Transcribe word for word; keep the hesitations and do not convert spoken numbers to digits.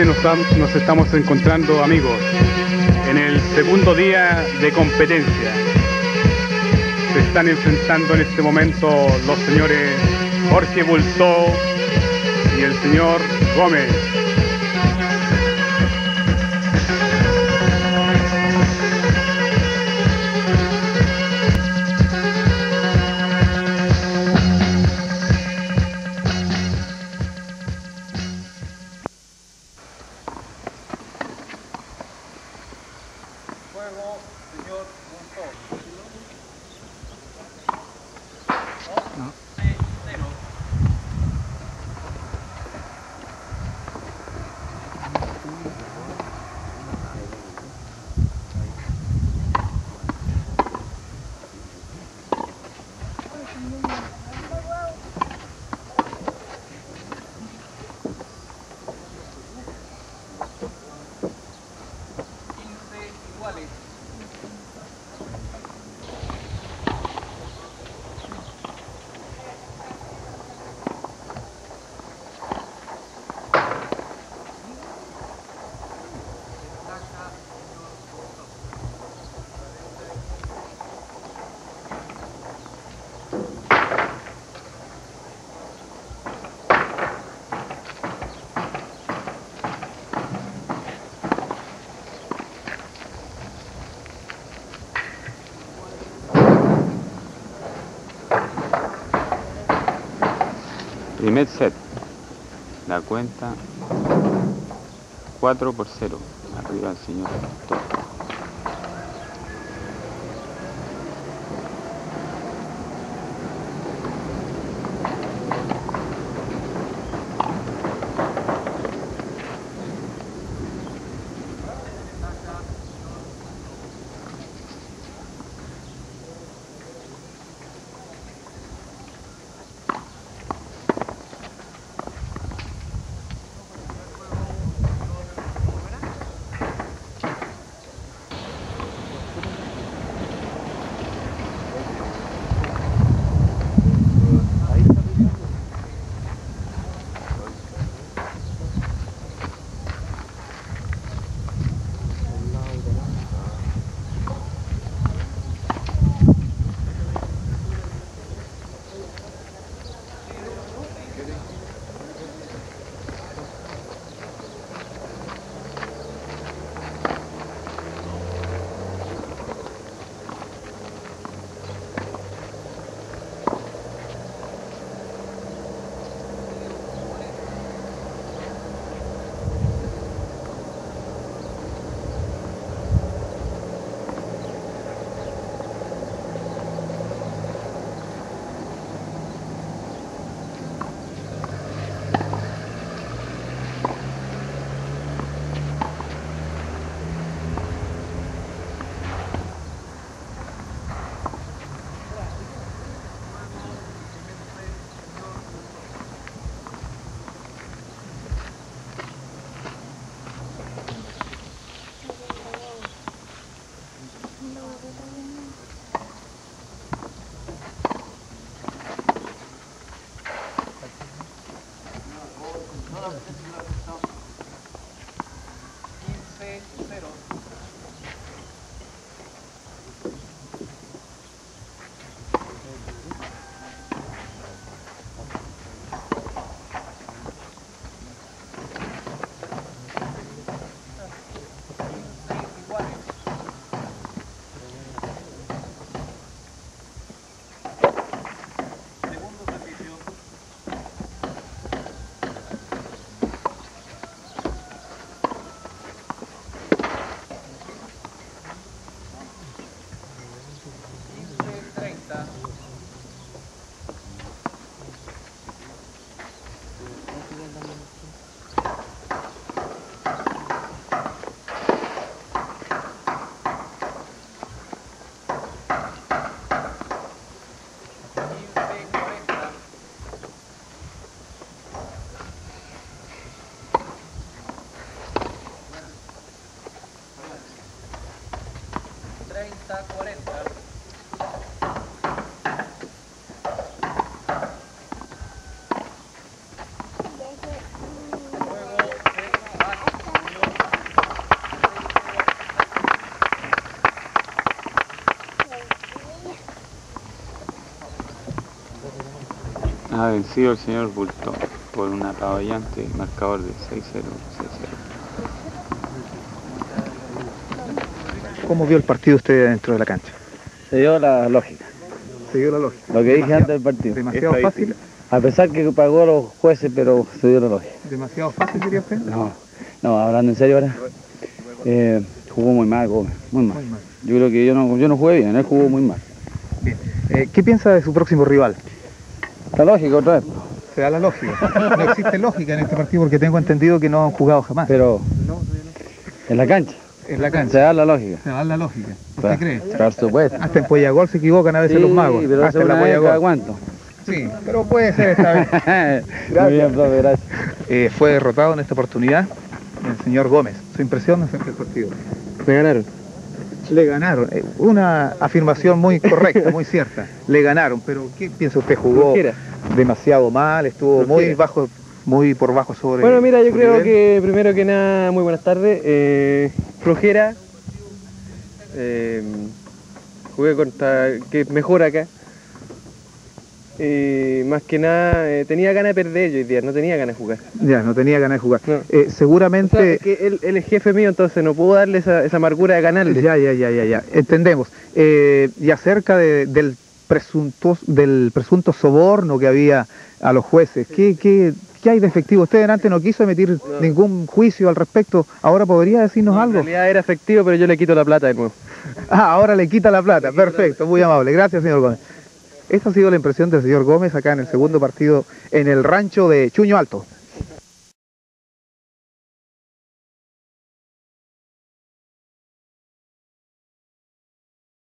nos, nos estamos encontrando, amigos, en el segundo día de competencia. Se están enfrentando en este momento los señores Jorge Bultó y el señor Gómez. Primer set, la cuenta cuatro por cero, arriba el señor Bultó. treinta cuarenta. Juego de Ha vencido el señor Bultó por un apaballante marcador de seis cero, seis cero. ¿Cómo vio el partido usted dentro de la cancha? Se dio la lógica, Se dio la lógica. lo que dije Demasiado- antes del partido. Demasiado fácil. A pesar que pagó a los jueces, pero se dio la lógica. Demasiado fácil, diría usted. No, no, hablando en serio ahora, eh, jugó muy mal Gómez, muy mal. Muy mal. Yo creo que yo no, yo no jugué bien, él jugó muy mal. Bien. Eh, ¿Qué piensa de su próximo rival? La lógica otra vez, Se da la lógica. No existe lógica en este partido porque tengo entendido que no han jugado jamás. pero en la cancha, En la se cancha. da la lógica. Se da la lógica. ¿Usted Por- cree? Por supuesto. Hasta en Pollagol se equivocan a veces Sí, los magos. pero Hasta eso en la una vez cada Pollagol. cuánto. Sí, pero puede ser esta vez. Muy bien, profe, gracias. Eh, fue derrotado en esta oportunidad el señor Gómez. Su impresión frente al partido. Me ganaron. Le ganaron. Eh, una afirmación muy correcta, muy cierta. Le ganaron, pero ¿qué piensa usted? Jugó Flojera. demasiado mal, estuvo muy Flojera. bajo, muy por bajo sobre. Bueno, mira, yo su creo nivel. que primero que nada, muy buenas tardes. Eh, flojera. Eh, jugué contra que es mejor acá. Y más que nada, eh, tenía ganas de perder yo hoy día, no tenía ganas de jugar. Ya, no tenía ganas de jugar. No. Eh, O sea, seguramente. es que él, él es jefe mío, entonces no puedo darle esa, esa amargura de ganarle. Ya, ya, ya, ya, ya. Entendemos. Eh, y acerca de- del presunto, del presunto soborno que había a los jueces, ¿qué, qué, qué hay de efectivo? Usted delante no quiso emitir ningún juicio al respecto. ¿Ahora podría decirnos No, en algo? realidad era efectivo, pero yo le quito la plata de nuevo. Ah, ahora le quita la plata. Perfecto, muy amable. Gracias, señor Gómez. Esta ha sido la impresión del señor Gómez acá en el segundo partido en el rancho de Chuño Alto.